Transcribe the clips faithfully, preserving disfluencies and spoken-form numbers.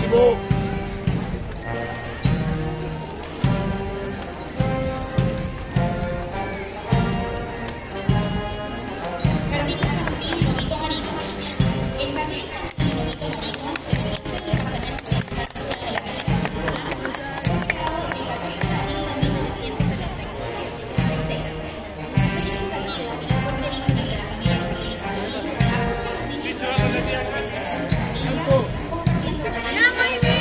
Buenísimo. Jardín infantil Lobito Marino. El jardín infantil Lobito Marino, dependiente del Departamento de Educación Social de la Calera Nacional, fue creado en la cabeza de mil novecientos setenta y seis. Su sello educativo y el fuerte vínculo de la familia jurídica Martín acoge a los niños y niñas de la familia, compartiendo con ellos y dando para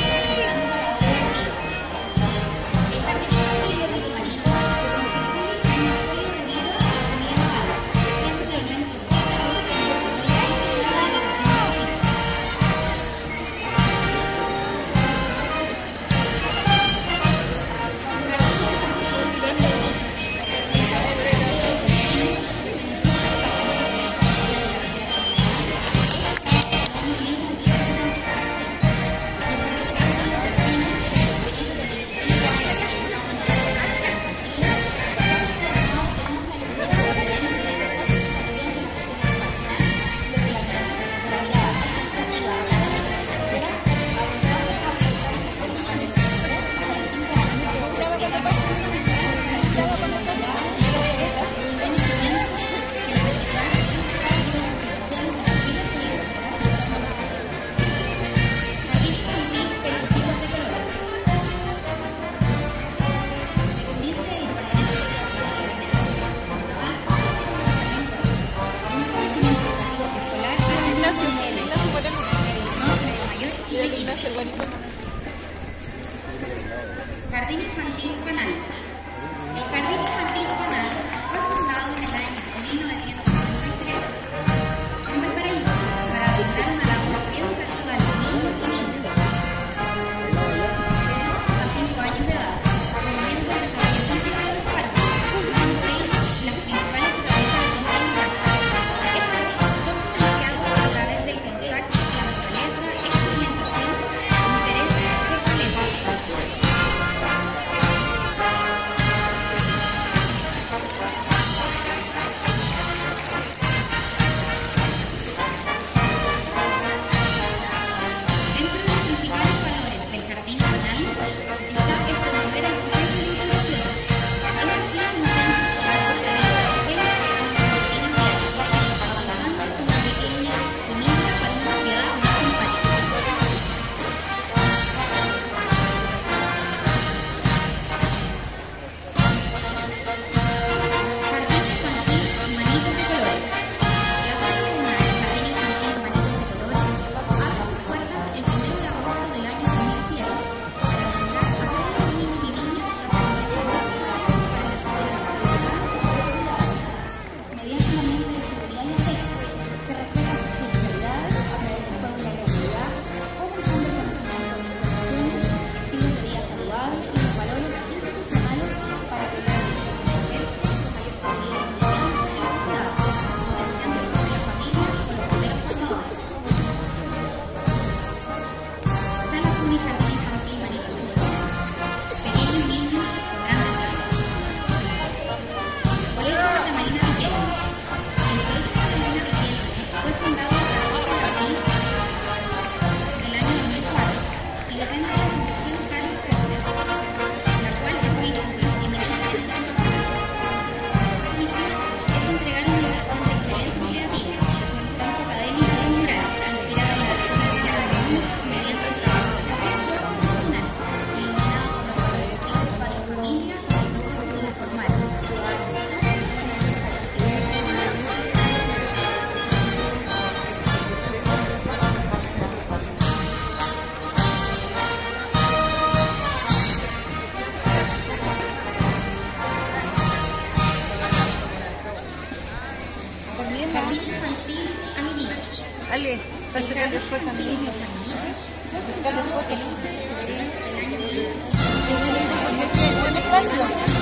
el jardín infantil Lobito Marino se constituye en un apoyo de vida a la comunidad humana, siendo realmente Jardín Infantil Panal. El Jardín Infantil Panal fue fundado en el año mil novecientos noventa y tres en Valparaíso para brindar una labor educativa a los niños y niñas de dos a cinco años de edad, promoviendo el desarrollo integral de los parques, entre ellos las principales actividades de comunidad. Estos son financiados a través del contacto con la naturaleza, experimentación, intereses y fortalezas. Dentro de los principales valores del jardín panal está el promover el proceso de inclusión. Es decir, un centro para poder escuelas que eran pequeños y avanzando una pequeña semilla para una sociedad más empática. Jardín infantil Manitos de Colores. La sede comunal del Jardín infantil Manitos de Colores abre sus puertas el primero de agosto del año dos mil siete para brindar a todos los niños y niñas las oportunidades para el desarrollo de la seguridad mediante un ambiente de seguridad y afecto que respeta sus sexualidades a través del juego y la creatividad, fomentando el conocimiento de instituciones, estilos de vida saludables y los valores institucionales para que los niños y niñas su mayor seguridad y necesidades, potenciando el rol de la familia con los primeros formadores. Sala Juni Jardín Infantil Manitos de Colores. Pequeños niños con grandes sueños. Colegio Santa Marina Riquelme. El Colegio Santa Marina Riquelme fue fundado el catorce de abril del año dos mil cuatro y depende de la Fundación Carlos Fuentes, la cual es una institución independiente. Su misión es entregar una educación de excelencia creativa, tanto académica como moral, inspirada en la dirección de la salud mediante el trabajo profesional, iluminado por los objetivos padre familia y el propósito de formar. Jardín Infantil Amiguitos. Ale, para El sacarle Jardín foto a mi Infantil hijo. Los Amiguitos fue fundado el once de febrero del año mil novecientos Qué bueno, porque es buen espacio.